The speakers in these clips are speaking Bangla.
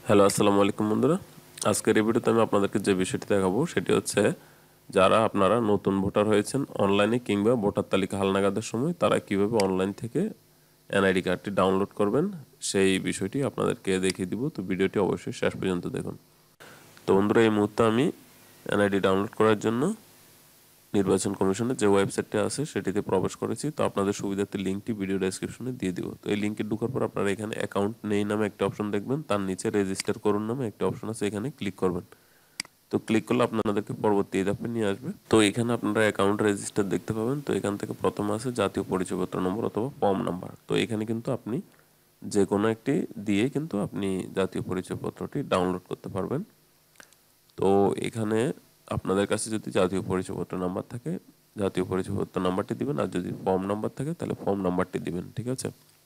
হ্যালো, আসসালামু আলাইকুম বন্ধুরা। আজকের এই ভিডিওতে আমি আপনাদেরকে যে বিষয়টি দেখাবো সেটি হচ্ছে যারা আপনারা নতুন ভোটার হয়েছেন অনলাইনে কিংবা ভোটার তালিকা হালনাগাদের সময় তারা কিভাবে অনলাইন থেকে এনআইডি কার্ডটি ডাউনলোড করবেন সেই বিষয়টি আপনাদেরকে দেখিয়ে দিব। তো ভিডিওটি অবশ্যই শেষ পর্যন্ত দেখুন। তো বন্ধুরা, এই মুহূর্তে আমি এনআইডি ডাউনলোড করার জন্য নির্বাচন কমিশনের যে ওয়েবসাইটটি আছে সেটিতে প্রবেশ করেছি। তো আপনাদের সুবিধার্থে লিঙ্কটি ভিডিও ডেসক্রিপশনে দিয়ে দিব। তো এই লিঙ্কে ঢোকার পর আপনারা এখানে অ্যাকাউন্ট নেই নামে একটা অপশন দেখবেন, তার নিচে রেজিস্টার করুন নামে একটা অপশন আছে, এখানে ক্লিক করবেন। তো ক্লিক করলে আপনাদেরকে পরবর্তী ধাপে নিয়ে আসবে। তো এখানে আপনারা অ্যাকাউন্ট রেজিস্টার দেখতে পাবেন। তো এখান থেকে প্রথমে আছে জাতীয় পরিচয়পত্র নম্বর অথবা ফর্ম নাম্বার। তো এখানে কিন্তু আপনি যে কোনো একটি দিয়ে কিন্তু আপনি জাতীয় পরিচয়পত্রটি ডাউনলোড করতে পারবেন। তো এখানে আপনাদের কাছে যদি জাতীয় পরিচয়পত্র নাম্বার থাকে জাতীয় পরিচয়পত্র নাম্বারটি দিবেন, আর যদি ফর্ম নাম্বার থাকে তাহলে ফর্ম নাম্বারটি দিবেন। ঠিক আছে।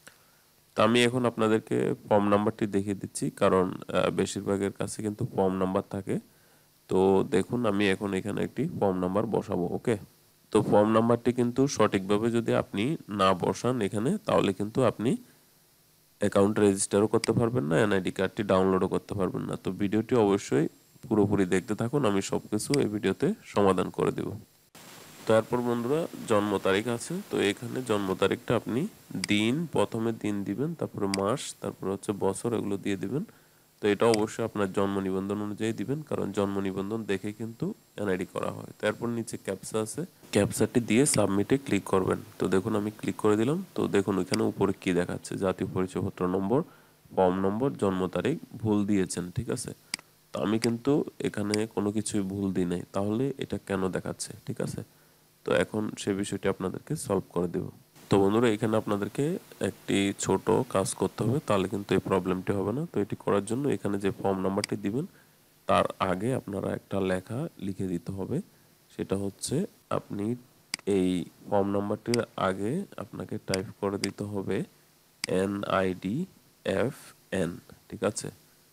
তো আমি এখন আপনাদেরকে ফর্ম নাম্বারটি দেখিয়ে দিচ্ছি, কারণ বেশিরভাগের কাছে কিন্তু ফর্ম নাম্বার থাকে। তো দেখুন, আমি এখন এখানে একটি ফর্ম নাম্বার বসাবো। ওকে। তো ফর্ম নাম্বারটি কিন্তু সঠিকভাবে যদি আপনি না বসান এখানে, তাহলে কিন্তু আপনি অ্যাকাউন্ট রেজিস্টারও করতে পারবেন না, এনআইডি কার্ডটি ডাউনলোডও করতে পারবেন না। তো ভিডিওটি অবশ্যই পুরোপুরি দেখতে থাকুন, আমি সব কিছু এই ভিডিওতে সমাধান করে দেব। তারপর বন্ধুরা, জন্ম তারিখ আছে। তো এখানে জন্ম তারিখটা আপনি দিন, প্রথমে দিন দিবেন, তারপরে মাস, তারপরে হচ্ছে বছর, এগুলো দিয়ে দিবেন। তো এটা অবশ্যই আপনার জন্ম নিবন্ধন অনুযায়ী দিবেন, কারণ জন্ম নিবন্ধন দেখে কিন্তু এনআইডি করা হয়। তারপর নিচে ক্যাপচা আছে, ক্যাপচাটি দিয়ে সাবমিটে ক্লিক করবেন। তো দেখুন আমি ক্লিক করে দিলাম। তো দেখুন ওইখানে উপরে কি দেখাচ্ছে, জাতীয় পরিচয়পত্র নম্বর, ফর্ম নম্বর, জন্ম তারিখ ভুল দিয়েছেন। ঠিক আছে। তো আমি কিন্তু এখানে কোনো কিছুই ভুল দিই নাই, তাহলে এটা কেন দেখাচ্ছে? ঠিক আছে। তো এখন সে বিষয়টি আপনাদেরকে সলভ করে দেব। তো বন্ধুরা, এখানে আপনাদেরকে একটি ছোট কাজ করতে হবে, তাহলে কিন্তু এই প্রবলেমটি হবে না। তো এটি করার জন্য এখানে যে ফর্ম নাম্বারটি দিবেন তার আগে আপনারা একটা লেখা লিখে দিতে হবে। সেটা হচ্ছে আপনি এই ফর্ম নাম্বারটির আগে আপনাকে টাইপ করে দিতে হবে NIDFN। ঠিক আছে।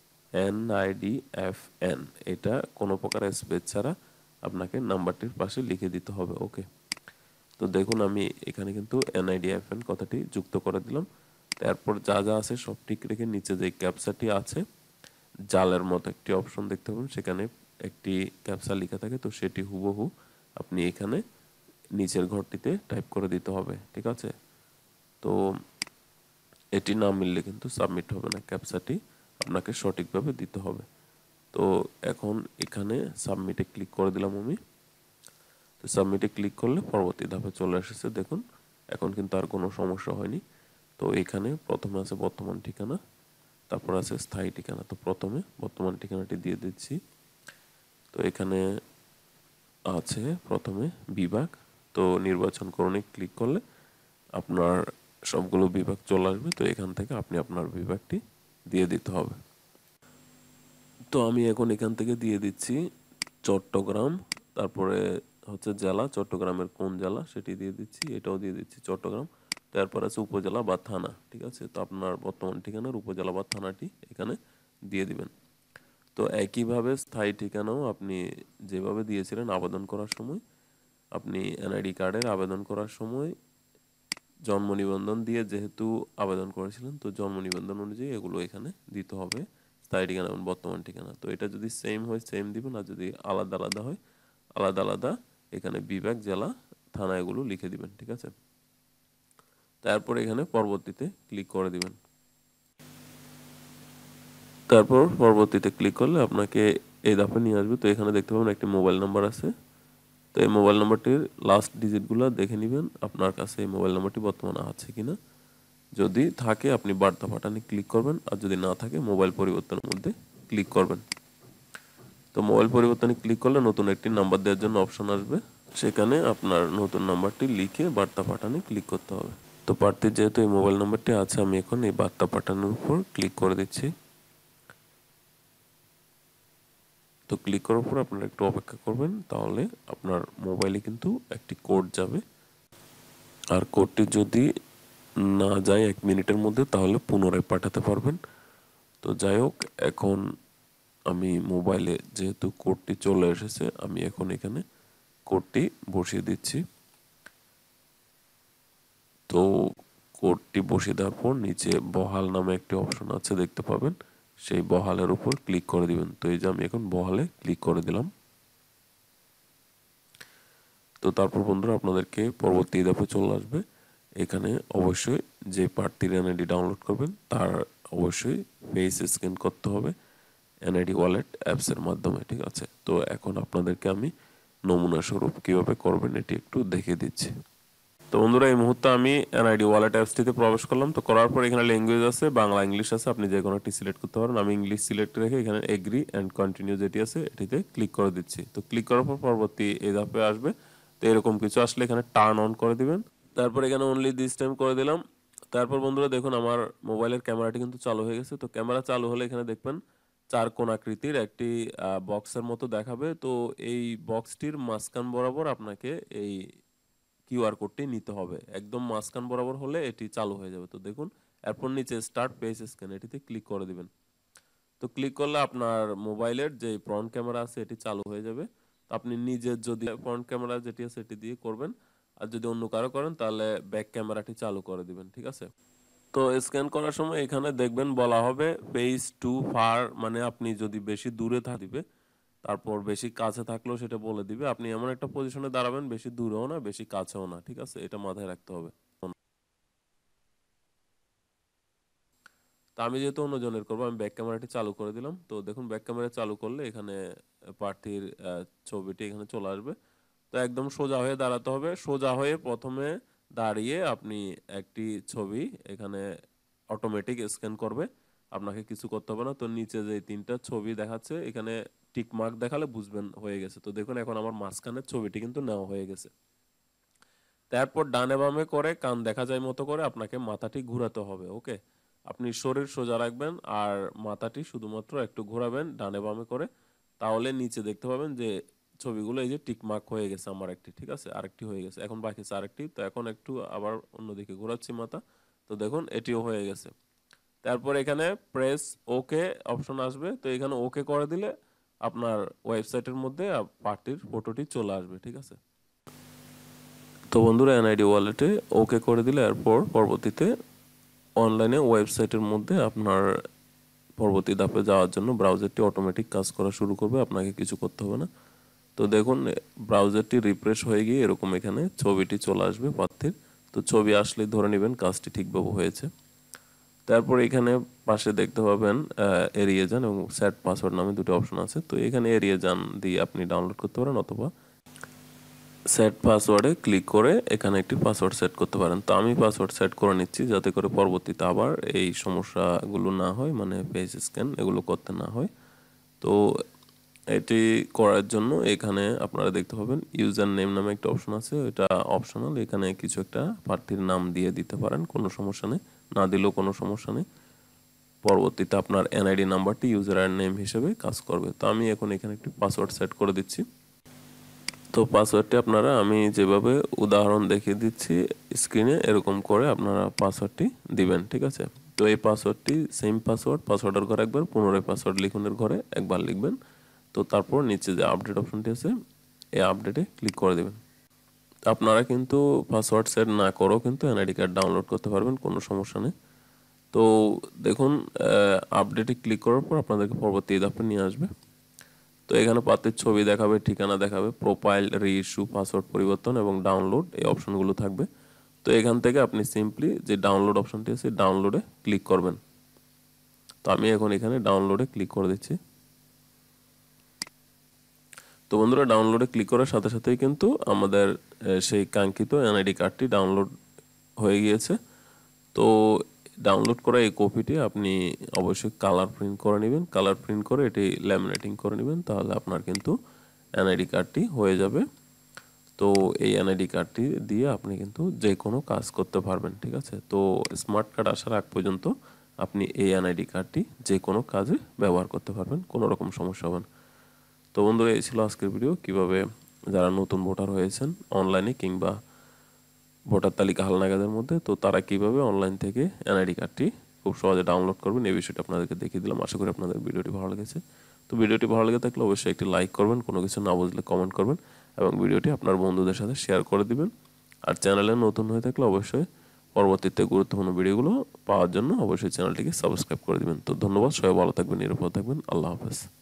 NIDFN, এটা কোনো প্রকার স্পেস ছাড়া আপনাকে নাম্বারটির পাশে লিখে দিতে হবে। ওকে। তো দেখুন আমি এখানে কিন্তু NIDFN কথাটি যুক্ত করে দিলাম। তারপর যা যা আছে সব ঠিক রেখে নিচে যে ক্যাপচাটি আছে, জালের মতো একটি অপশন দেখতে পাবেন, সেখানে একটি ক্যাপচা লেখা থাকে। তো সেটি হুবহু আপনি এখানে নিচের ঘরটিতে টাইপ করে দিতে হবে। ঠিক আছে। তো এটি না মিললে কিন্তু সাবমিট হবে না, ক্যাপচাটি আপনাকে সঠিকভাবে দিতে হবে। তো এখন এখানে সাবমিটে ক্লিক করে দিলাম আমি। তো সাবমিটে ক্লিক করলে পরবর্তী ধাপে চলে এসেছে। দেখুন এখন কিন্তু আর কোনো সমস্যা হয়নি। তো এখানে প্রথমে আছে বর্তমান ঠিকানা, তারপর আছে স্থায়ী ঠিকানা। তো প্রথমে বর্তমান ঠিকানাটি দিয়ে দিচ্ছি। তো এখানে আছে প্রথমে বিভাগ। তো নির্বাচন করণে ক্লিক করলে আপনার সবগুলো বিভাগ চলে আসবে। তো এখান থেকে আপনি আপনার বিভাগটি দিয়ে দিতে হবে। তো আমি এখন এখান থেকে দিয়ে দিচ্ছি চট্টগ্রাম, তারপরে হচ্ছে জেলা, চট্টগ্রামের কোন জেলা সেটি দিয়ে দিচ্ছি, এটাও দিয়ে দিচ্ছি চট্টগ্রাম। তারপর আছে উপজেলা বা থানা। ঠিক আছে। তো আপনার বর্তমান ঠিকানার উপজেলা বা থানাটি এখানে দিয়ে দিবেন। তো একইভাবে স্থায়ী ঠিকানাও আপনি যেভাবে দিয়েছিলেন আবেদন করার সময়, আপনি এনআইডি কার্ডের আবেদন করার সময় জন্ম নিবন্ধন দিয়ে যেহেতু আবেদন করেছিলেন, তো জন্ম নিবন্ধন অনুযায়ী এগুলো এখানে দিতে হবে, স্থায়ী ঠিকানা এবং বর্তমান ঠিকানা। তো এটা যদি সেম হয় সেম দিবেন, আর যদি আলাদা আলাদা হয় আলাদা আলাদা এখানে বিভাগ, জেলা, থানা এগুলো লিখে দিবেন। ঠিক আছে। তারপর এখানে পরবর্তীতে ক্লিক করে দিবেন। তারপর পরবর্তীতে ক্লিক করলে আপনাকে এই ধাপে নিয়ে আসবে। তো এখানে দেখতে পাবেন একটি মোবাইল নাম্বার আছে। তো এই মোবাইল নাম্বারটির লাস্ট ডিজিটগুলো দেখে নেবেন আপনার কাছে এই মোবাইল নাম্বারটি বর্তমানে আছে কিনা। যদি থাকে আপনি বার্তা পাঠানে ক্লিক করবেন, আর যদি না থাকে মোবাইল পরিবর্তনের মধ্যে ক্লিক করবেন। তো মোবাইল পরিবর্তনে ক্লিক করলে নতুন একটি নাম্বার দেওয়ার জন্য অপশন আসবে, সেখানে আপনার নতুন নাম্বারটি লিখে বার্তা পাঠানে ক্লিক করতে হবে। তো প্রার্থীর যেহেতু এই মোবাইল নাম্বারটি আছে, আমি এখন এই বার্তা পাঠানোর উপর ক্লিক করে দিচ্ছি। তো ক্লিক করার পর আপনারা একটু অপেক্ষা করবেন, তাহলে আপনার মোবাইলে কিন্তু একটি কোড যাবে। আর কোডটি যদি না যায় 1 মিনিটের মধ্যে, তাহলে পুনরায় পাঠাতে পারবেন। তো যাই হোক, এখন আমি মোবাইলে যেহেতু কোডটি চলে এসেছে, আমি এখন এখানে কোডটি বসিয়ে দিচ্ছি। তো কোডটি বসিয়ে দেওয়ার পর নিচে বহাল নামে একটি অপশন আছে দেখতে পাবেন, সেই বহালের উপর ক্লিক করে দিবেন। তো এই যে আমি এখন বহালে ক্লিক করে দিলাম। তো তারপর বন্ধুরা আপনাদেরকে পরবর্তী ধাপে চলে আসবে। এখানে অবশ্যই যে প্রার্থীর এনআইডি ডাউনলোড করবেন তার অবশ্যই ফেস স্ক্যান করতে হবে এনআইডি ওয়ালেট অ্যাপসের মাধ্যমে, ঠিক আছে। তো এখন আপনাদেরকে আমি নমুনা স্বরূপ কীভাবে করবেন এটি একটু দেখিয়ে দিচ্ছি। তো বন্ধুরা এই মুহূর্তে আমি এনআইডি ওয়ালেট অ্যাপসটিতে প্রবেশ করলাম। তো করার পর এখানে ল্যাঙ্গুয়েজ আছে, বাংলা ইংলিশ আছে, আপনি যে কোনো একটি সিলেক্ট করতে পারেন। আমি ইংলিশ সিলেক্ট রেখে এখানে এগ্রি অ্যান্ড কন্টিনিউ যেটি আছে এটিতে ক্লিক করে দিচ্ছি। তো ক্লিক করার পর পরবর্তী এই ধাপে আসবে। তো এরকম কিছু আসলে এখানে টার্ন অন করে দিবেন। তারপর এখানে অনলি দিস টাইম করে দিলাম। তারপর বন্ধুরা দেখুন আমার মোবাইলের ক্যামেরাটি কিন্তু চালু হয়ে গেছে। তো ক্যামেরা চালু হলে এখানে দেখবেন চার কোণ আকৃতির একটি বক্সের মতো দেখাবে। তো এই বক্সটির মাঝখান বরাবর আপনাকে এই কিউআর কোডটি নিতে হবে। একদম মাঝখান বরাবর হলে এটি চালু হয়ে যাবে। তো দেখুন এরপর নিচে স্টার্ট পেজ স্ক্যান এটিতে ক্লিক করে দিবেন। তো ক্লিক করলে আপনার মোবাইলের যে ফ্রন্ট ক্যামেরা আছে এটি চালু হয়ে যাবে। তো আপনি নিজের যদি ফ্রন্ট ক্যামেরা যেটি আছে এটি দিয়ে করবেন, আর যদি অন্য কারো করেন তাহলে ব্যাক ক্যামেরাটি চালু করে দিবেন, ঠিক আছে। তো স্ক্যান করার সময় এখানে দেখবেন বলা হবে পেজ টু ফার, মানে আপনি যদি বেশি দূরে দিবে, তারপর বেশি কাছে থাকলেও সেটা বলে দিবে। আপনি এমন একটা পজিশনে দাঁড়াবেন বেশি দূরেও না বেশি কাছেও না, ঠিক আছে, এটা মাথায় রাখতে হবে। তা আমি যেহেতু অন্যজনের করবো আমি ব্যাক ক্যামেরাটি চালু করে দিলাম। তো দেখুন ব্যাক ক্যামেরা চালু করলে এখানে প্রার্থীর ছবিটি এখানে চলে আসবে। তো একদম সোজা হয়ে দাঁড়াতে হবে। সোজা হয়ে প্রথমে দাঁড়িয়ে আপনি একটি ছবি এখানে অটোমেটিক স্ক্যান করবে, আপনাকে কিছু করতে হবে না। তো নিচে যে তিনটা ছবি দেখাচ্ছে এখানে টিক মার্ক দেখালে বুঝবেন হয়ে গেছে। তো দেখুন এখন আমার মাঝখানের ছবিটি কিন্তু নেওয়া হয়ে গেছে। তারপর ডানে বামে করে কান দেখা যায় মতো করে আপনাকে মাথাটি ঘোরাতে হবে। ওকে, আপনি শরীর সোজা রাখবেন আর মাথাটি শুধুমাত্র একটু ঘোরাবেন ডানে বামে করে, তাহলে নিচে দেখতে পাবেন যে ছবিগুলো এই যে টিক মার্ক হয়ে গেছে আমার একটি, ঠিক আছে, আরেকটি হয়ে গেছে, এখন বাকি আছে আরেকটি। তো এখন একটু আবার অন্যদিকে ঘোরাচ্ছি মাথা। তো দেখুন এটিও হয়ে গেছে। তারপর এখানে প্রেস ওকে অপশন আসবে। তো এখানে ওকে করে দিলে আপনার ওয়েবসাইটের মধ্যে পার্টির ফটোটি চলে আসবে, ঠিক আছে। তো বন্ধুরা এনআইডি ওয়ালেটে ওকে করে দিলে এরপর পরবর্তীতে অনলাইনে ওয়েবসাইটের মধ্যে আপনার পরবর্তী ধাপে যাওয়ার জন্য ব্রাউজারটি অটোমেটিক কাজ করা শুরু করবে, আপনাকে কিছু করতে হবে না। তো দেখুন ব্রাউজারটি রিফ্রেশ হয়ে গিয়ে এরকম এখানে ছবিটি চলে আসবে প্রার্থীর। তো ছবি আসলে ধরে নেবেন কাজটি ঠিকভাবে হয়েছে। তারপর এখানে পাশে দেখতে পাবেন এড়িয়ে যান এবং সেট পাসওয়ার্ড নামে দুটো অপশন আছে। তো এখানে এড়িয়ে যান দিয়ে আপনি ডাউনলোড করতে পারেন, অথবা সেট পাসওয়ার্ডে ক্লিক করে এখানে একটি পাসওয়ার্ড সেট করতে পারেন। তো আমি পাসওয়ার্ড সেট করে নিচ্ছি যাতে করে পরবর্তীতে আবার এই সমস্যাগুলো না হয়, মানে পেজ স্ক্যান এগুলো করতে না হয়। তো এটি করার জন্য এখানে আপনারা দেখতে পাবেন ইউজার নেম নামে একটা অপশন আছে, এটা অপশনাল। এখানে কিছু একটা প্রার্থীর নাম দিয়ে দিতে পারেন, কোনো সমস্যা নেই, না দিলেও কোনো সমস্যা নেই। পরবর্তীতে আপনার এনআইডি নাম্বারটি ইউজার নেম হিসেবে কাজ করবে। তো আমি এখন এখানে একটি পাসওয়ার্ড সেট করে দিচ্ছি। তো পাসওয়ার্ডটি আপনারা আমি যেভাবে উদাহরণ দেখিয়ে দিচ্ছি স্ক্রিনে এরকম করে আপনারা পাসওয়ার্ডটি দিবেন, ঠিক আছে। তো এই পাসওয়ার্ডটি সেম পাসওয়ার্ডের ঘরে একবার, পুনরায় পাসওয়ার্ড লিখনের ঘরে একবার লিখবেন। তো তারপর নিচে যে আপডেট অপশনটি আছে এই আপডেটে ক্লিক করে দেবেন। আপনারা কিন্তু পাসওয়ার্ড সেট না করেও কিন্তু এনআইডি কার্ড ডাউনলোড করতে পারবেন, কোনো সমস্যা নেই। তো দেখুন আপডেটে ক্লিক করার পর আপনাদেরকে পরবর্তী ধাপে নিয়ে আসবে। তো এখানে প্রার্থীর ছবি দেখাবে, ঠিকানা দেখাবে, প্রোফাইল, রিইস্যু, পাসওয়ার্ড পরিবর্তন এবং ডাউনলোড এই অপশনগুলো থাকবে। তো এখান থেকে আপনি সিম্পলি যে ডাউনলোড অপশনটি আছে ডাউনলোডে ক্লিক করবেন। তো আমি এখন এখানে ডাউনলোডে ক্লিক করে দিচ্ছি। তো বন্ধুরা ডাউনলোডে ক্লিক করার সাথে সাথেই কিন্তু আমাদের সেই কাঙ্ক্ষিত এনআইডি কার্ডটি ডাউনলোড হয়ে গিয়েছে। তো ডাউনলোড করা এই কপিটি আপনি অবশ্যই কালার প্রিন্ট করে নেবেন। কালার প্রিন্ট করে এটি ল্যামিনেটিং করে নেবেন, তাহলে আপনার কিন্তু এনআইডি কার্ডটি হয়ে যাবে। তো এই এনআইডি কার্ডটি দিয়ে আপনি কিন্তু যে কোনো কাজ করতে পারবেন, ঠিক আছে। তো স্মার্ট কার্ড আসার আগ পর্যন্ত আপনি এই এনআইডি কার্ডটি যে কোনো কাজে ব্যবহার করতে পারবেন, কোনো রকম সমস্যা হবে না। তো বন্ধুরা এই ছিল আজকের ভিডিও, কিভাবে যারা নতুন ভোটার হয়েছেন অনলাইনে কিংবা ভোটার তালিকা হালনাগাদের মধ্যে, তো তারা কিভাবে অনলাইন থেকে এনআইডি কার্ডটি খুব সহজে ডাউনলোড করবেন এই বিষয়টা আপনাদেরকে দেখিয়ে দিলাম। আশা করি আপনাদের ভিডিওটি ভালো লেগেছে। তো ভিডিওটি ভালো লেগে থাকলে অবশ্যই একটি লাইক করবেন, কোনো কিছু না বুঝলে কমেন্ট করবেন এবং ভিডিওটি আপনার বন্ধুদের সাথে শেয়ার করে দিবেন। আর চ্যানেলে নতুন হয়ে থাকলে অবশ্যই পরবর্তীতে গুরুত্বপূর্ণ ভিডিওগুলো পাওয়ার জন্য অবশ্যই চ্যানেলটিকে সাবস্ক্রাইব করে দিবেন। তো ধন্যবাদ, সবাই ভালো থাকবেন, নিরাপদ থাকবেন, আল্লাহ হাফেজ।